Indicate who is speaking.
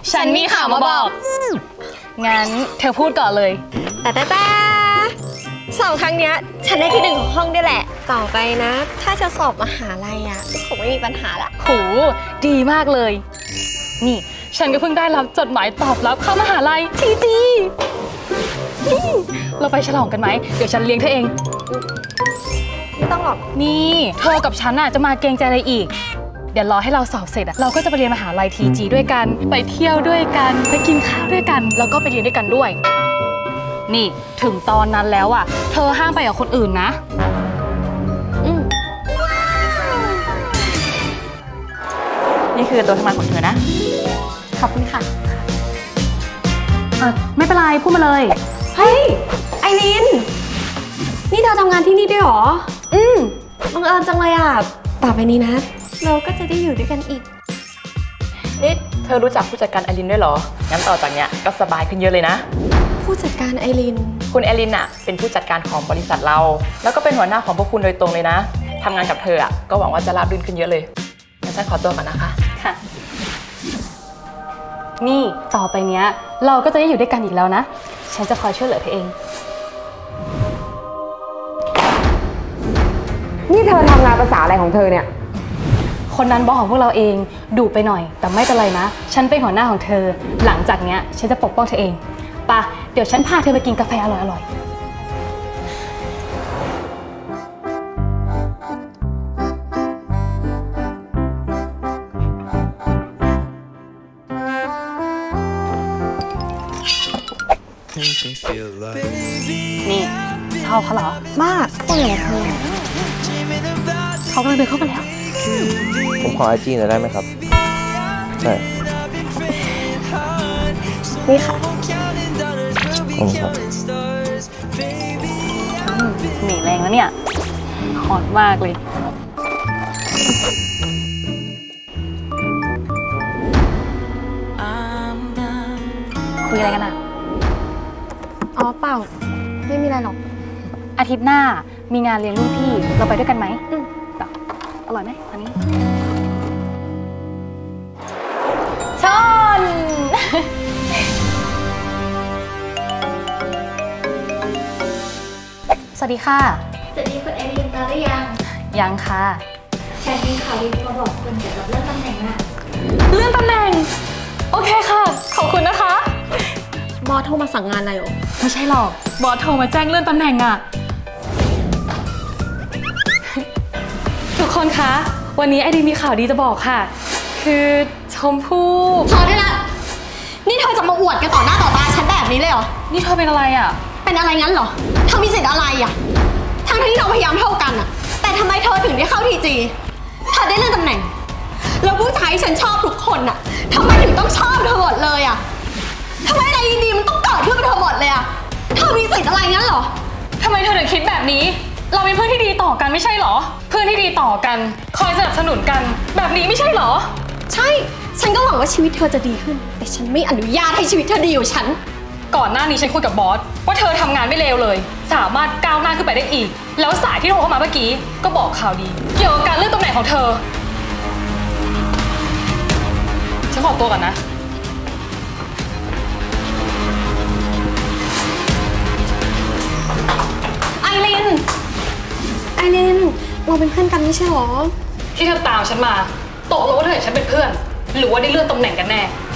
Speaker 1: ฉันมีข่าวมาบอกงั้นเธอพูดก่อนเลย
Speaker 2: แต่2 ครั้งเนี้ยฉันได้ที่ 1ของห้องด้วยแหละต่อไปนะ ถ้าจะสอบมหาลัยอ่ะคงไม่มีปัญหาละ
Speaker 1: โหดีมากเลยนี่ฉันก็เพิ่งได้รับจดหมายตอบรับเข้ามหาลัยทีจีเราไปฉลองกันไหมเดี๋ยวฉันเลี้ยงเธอเอง
Speaker 2: ไม่ต้องหรอก
Speaker 1: นี่เธอกับฉันน่ะจะมาเกรงใจอะไรอีกเดี๋ยวรอให้เราสอบเสร็จเราก็จะไปเรียนมหาลัยทีจีด้วยกันไปเที่ยวด้วยกันไปกินข้าวด้วยกันแล้วก็ไปเรียนด้วยกันด้วยนี่ถึงตอนนั้นแล้วอ่ะเธอห้ามไปกับคนอื่นนะ
Speaker 3: นี่คือตัวทำงานของเธอนะ
Speaker 2: ขอบคุณค่ะ
Speaker 1: ไม่เป็นไรพูดมาเลย
Speaker 2: เฮ้ยไอรินนี่เธอทำงานที่นี่ด้วยหรอบังเอิญจังเลยอ่ะต่อไปนี้นะเราก็จะได้อยู่ด้วยกันอีก
Speaker 3: นี่เธอรู้จักผู้จัดการไอรินด้วยเหรองั้นต่อจากเนี้ยก็สบายขึ้นเยอะเลยนะ
Speaker 2: ผู้จัดการไอริน
Speaker 3: คุณไอรินอะเป็นผู้จัดการของบริษัทเราแล้วก็เป็นหัวหน้าของพวกคุณโดยตรงเลยนะทำงานกับเธออะก็หวังว่าจะราบรื่นขึ้นเยอะเลยงั้นฉันขอตัวก่อนนะคะ
Speaker 1: ค่ะนี่ต่อไปเนี้ยเราก็จะได้อยู่ด้วยกันอีกแล้วนะฉันจะคอยช่วยเหลือเธอเอง
Speaker 4: นี่เธอทำงานภาษาอะไรของเธอเนี่ย
Speaker 1: คนนั้นบอสของพวกเราเองดุไปหน่อยแต่ไม่เป็นไรนะฉันเป็นหัวหน้าของเธอหลังจากเนี้ยฉันจะปกป้องเธอเองป่ะเดี๋ยวฉันพาเธอไปกินกาแฟอร่อยนี่ชอบเขาเหรอ
Speaker 2: มากก็เลยเธอ
Speaker 1: เขากำลังเดินเข้ามาแล้ว
Speaker 5: ผมขอIGหน่อยได้ไหมครับใช่
Speaker 2: นี่ค่ะ
Speaker 5: ขอบคุณครับ
Speaker 1: หนีแรงแล้วเนี่ยฮอตมากเลยคุยอะไรกันอ่ะ
Speaker 2: อ๋อเปล่าไม่มีอะไรหรอก
Speaker 1: อาทิตย์หน้ามีงานเลี้ยงรุ่นพี่เราไปด้วยกันไหมต่ออร่อยไหมอันนี้ชนสวัสดีค่ะ
Speaker 6: สวัสดีคุณไอรินมาหรือ
Speaker 1: ยังค่ะ
Speaker 6: ฉันมีข่าวดีมาบอกคุณเกี่ยวกับเรื่องตำแหน่งน่ะ
Speaker 1: เรื่องตำแหน่งโอเคค่ะขอบคุณนะคะ
Speaker 2: บอสโทรมาสั่งงานอะไรหรอ
Speaker 1: ไม่ใช่หรอกบอสโทรมาแจ้งเลื่อนตำแหน่งอะทุกคนคะวันนี้ไอรินมีข่าวดีจะบอกค่ะคือชมพู่
Speaker 2: พอได้ละนี่เธอจะมาอวดกันต่อหน้าต่อตาฉันแบบนี้เลยเหรอ
Speaker 1: นี่เธอเป็นอะไรอะ
Speaker 2: เป็นอะไรงั้นเหรอเธอมีสิทธิ์อะไรอะทั้งที่เราพยายามเท่ากันอะแต่ทำไมเธอถึงได้เข้าทีจีเธอได้เลื่อนตำแหน่งแล้วผู้ชายฉันชอบทุกคนอะทำไมถึงต้องชอบเธอหมดเลยอะทำไมอะไรดีๆมันต้องเกิดขึ้นกับเธอหมดเลยอะเธอมีสิทธิ์อะไรงั้นเหรอ
Speaker 1: ทำไมเธอถึงคิดแบบนี้เราเป็นเพื่อนที่ดีต่อกันไม่ใช่หรอเพื่อนที่ดีต่อกันคอยสนับสนุนกันแบบนี้ไม่ใช่หรอ
Speaker 2: ใช่ฉันก็หวังว่าชีวิตเธอจะดีขึ้นแต่ฉันไม่อนุญาตให้ชีวิตเธอดีอยู่ฉัน
Speaker 1: ก่อนหน้านี้ฉันคุยกับบอสว่าเธอทำงานไม่เลวเลยสามารถก้าวหน้าขึ้นไปได้อีกแล้วสายที่โทรเข้ามาเมื่อกี้ก็บอกข่าวดีเกี่ยวกับการเลื่อนตำแหน่งของเธอฉันขอตัวก่อนนะ
Speaker 2: ไอรินเราเป็นเพื่อนกันไม่ใช่หรอ
Speaker 1: ที่เธอตามฉันมาตกลงว่าเธอเห็นฉันเป็นเพื่อนหรือว่าได้เลื่อนตำแหน่งกันแน่